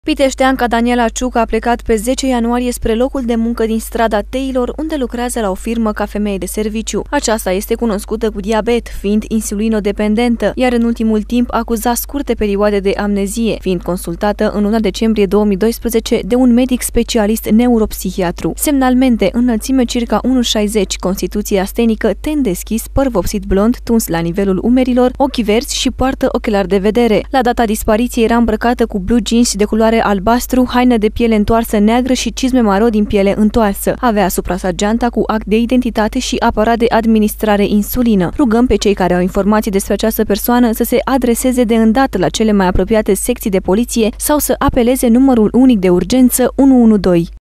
Piteșteanca Daniela Ciuc a plecat pe 10 ianuarie spre locul de muncă din strada Teilor, unde lucrează la o firmă ca femeie de serviciu. Aceasta este cunoscută cu diabet, fiind insulinodependentă, iar în ultimul timp acuza scurte perioade de amnezie, fiind consultată în luna decembrie 2012 de un medic specialist neuropsihiatru. Semnalmente, înălțime circa 1,60, constituție astenică, ten deschis, păr vopsit blond, tuns la nivelul umerilor, ochi verzi și poartă ochelari de vedere. La data dispariției era îmbrăcată cu blue jeans de culoare albastru, haină de piele întoarsă neagră și cizme maro din piele întoarsă. Avea asupra sa geanta cu act de identitate și aparat de administrare insulină. Rugăm pe cei care au informații despre această persoană să se adreseze de îndată la cele mai apropiate secții de poliție sau să apeleze numărul unic de urgență 112.